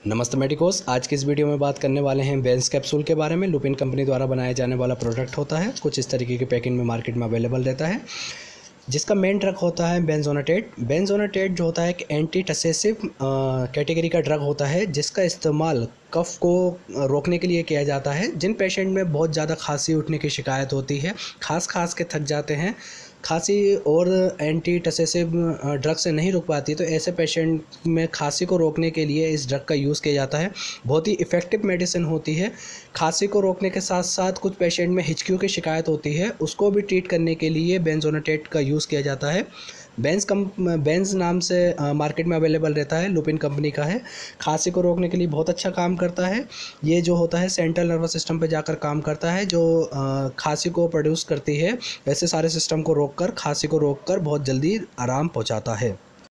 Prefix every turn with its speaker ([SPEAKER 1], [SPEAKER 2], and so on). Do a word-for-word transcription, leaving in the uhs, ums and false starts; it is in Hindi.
[SPEAKER 1] नमस्ते मेडिकोस। आज की इस वीडियो में बात करने वाले हैं बेंज कैप्सूल के बारे में। लुपिन कंपनी द्वारा बनाया जाने वाला प्रोडक्ट होता है। कुछ इस तरीके की पैकिंग में मार्केट में अवेलेबल रहता है, जिसका मेन ड्रग होता है बेंजोनाटेट। बेंजोनाटेट जो होता है एक एंटी टसेसिव कैटेगरी का ड्रग होता है, जिसका इस्तेमाल कफ को रोकने के लिए किया जाता है। जिन पेशेंट में बहुत ज़्यादा खांसी उठने की शिकायत होती है, खास खास के थक जाते हैं, खांसी और एंटी टसेसिव ड्रग से नहीं रुक पाती, तो ऐसे पेशेंट में खांसी को रोकने के लिए इस ड्रग का यूज़ किया जाता है। बहुत ही इफ़ेक्टिव मेडिसिन होती है। खांसी को रोकने के साथ साथ कुछ पेशेंट में हिचकियों की शिकायत होती है, उसको भी ट्रीट करने के लिए बेंजोनाटेट का यूज़ किया जाता है। बेंज कम बेंज नाम से मार्केट में अवेलेबल रहता है, लुपिन कंपनी का है। खांसी को रोकने के लिए बहुत अच्छा काम करता है। ये जो होता है सेंट्रल नर्वस सिस्टम पे जाकर काम करता है, जो खांसी को प्रोड्यूस करती है, ऐसे सारे सिस्टम को रोककर खांसी को रोककर बहुत जल्दी आराम पहुंचाता है।